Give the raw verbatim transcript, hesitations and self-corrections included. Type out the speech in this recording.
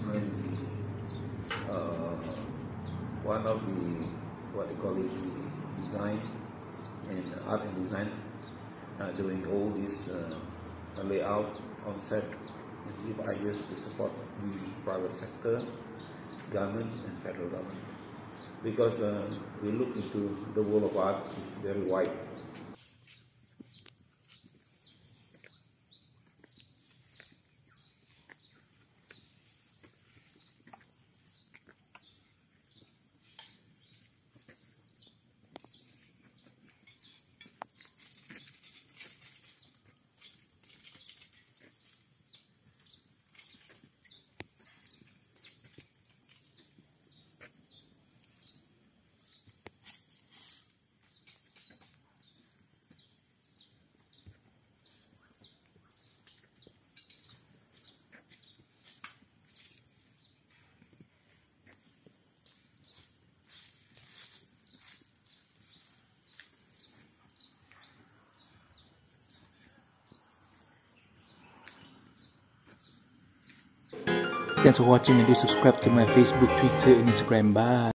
and uh, one of the what they call it design and art and design, uh, doing all this uh, layout on set and give ideas to support the private sector, government and federal government. Because uh, we look into the world of art is very wide. Thanks for watching, and do subscribe to my Facebook, Twitter and Instagram. Bye.